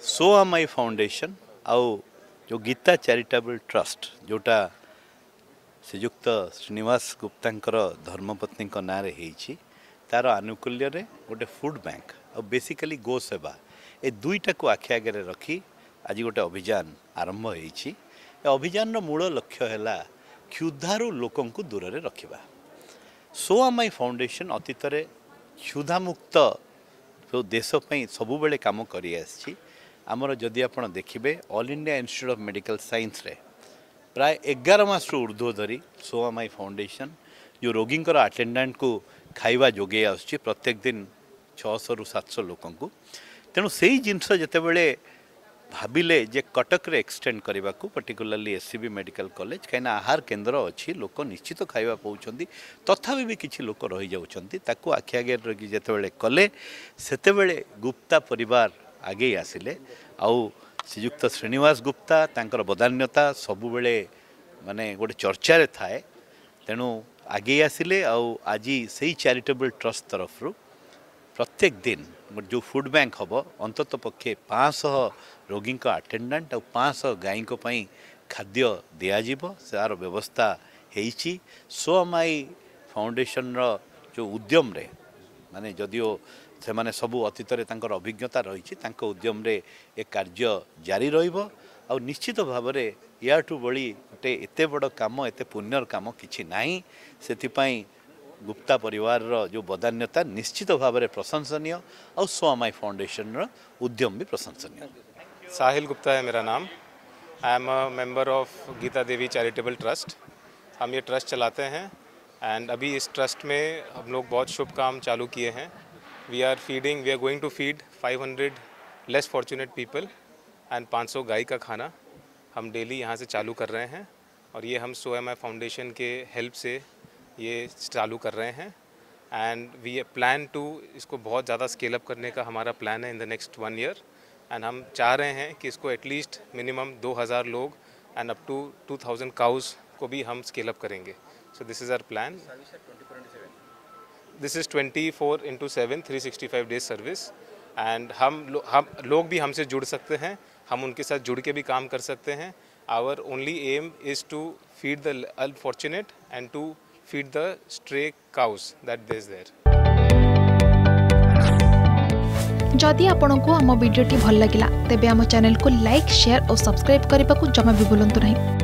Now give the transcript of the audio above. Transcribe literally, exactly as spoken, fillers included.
So M I foundation आउ जो Gita charitable trust जोटा श्रीजुक्त श्रीनिवास गुप्ता धर्मपत्नी ना तार आनुकूल्य रे गोटे फूड बैंक और बेसिकली गो सेवा ए दुईटा को आखि आगे रखी आज गोटे अभियान आरंभ होईछि। अभियान मूल लक्ष्य है क्षुधारू लोकों को दूर रे रखिबा। सो एम आई फाउंडेशन अतीत रे क्षुधामुक्त जो देश पई सबुबेले काम करि आछि। आमर जदि आपण देखिबे All India Institute of Medical Science रे प्राय एगार मास ऊर्ध्व धरी सो एम आई फाउंडेशन जो रोगी अटेंडेंट को खाइबा जोगे आसुछि प्रत्येक दिन छह सौ रु सात सौ लोकों को। तेणु से जिनस जितेबले भाविले जे कटक रे एक्सटेंड करने को पर्टिकुलरली एससीबी मेडिकल कॉलेज कहीं आहार केन्द्र अच्छी लोक निश्चित खाइबा पाउछंती तथापि भी किछि लोक रही जाउछंती ताकू आखि आगे रखी जेतेबेले कले सेतेबेले गुप्ता परिवार आगे आसिले आउ श्रीजुक्त श्रीनिवास गुप्ता तांकर बदान्यता सबुबेले माने गोटे चर्चा रे थाए। तेणु आगे आसिले आउ आज से चैरिटेबल ट्रस्ट तरफ प्रत्येक दिन जो फूड बैंक हम अंतत पक्षे पाँच सौ रोगी अटेंडेंट और पाँच सौ गाई खाद्य दिज्व सार व्यवस्था होईछि। सो एम आई फाउंडेशन रो जो उद्यम रे माने जदिओ से माने सबू अतीत रे तांकर अभिज्ञता रही उद्यम रे ए कार्य जारी रहिबो आ निश्चित भाव में याठू बड़ी गोटे एते बड़ काम एते पुण्यर काम किछि नाही। सेथिपाई गुप्ता परिवार रो जो बदान्यता निश्चित भाव में प्रशंसनीय और सो एम आई फाउंडेशन रो उद्यम भी प्रशंसनीय। साहिल गुप्ता है मेरा नाम। I am a member of Geeta Devi charitable trust. हम ये ट्रस्ट चलाते हैं एंड अभी इस ट्रस्ट में हम लोग बहुत शुभ काम चालू किए हैं। We are feeding we are going to feed five hundred less fortunate people and पाँच सौ गाय का खाना हम डेली यहाँ से चालू कर रहे हैं और ये हम सो एम आई फाउंडेशन के हेल्प से ये चालू कर रहे हैं एंड वी प्लान टू इसको बहुत ज़्यादा स्केल अप करने का हमारा प्लान है in the next one year and हम चाह रहे हैं कि इसको एटलीस्ट मिनिमम दो हज़ार लोग and up to two thousand cows को भी हम स्केल अप करेंगे। So this is our plan. This is twenty four into seven three sixty five days service and हम लो, हम लोग भी हमसे जुड़ सकते हैं, हम उनके साथ जुड़ के भी काम कर सकते हैं। Our only aim is to feed the unfortunate and to feed the stray cows that there is there. जदि आपंक आम भिडी भल लगा तेब आम चैनल को लाइक शेयर और सब्सक्राइब करने को जमा भी भूलु नहीं।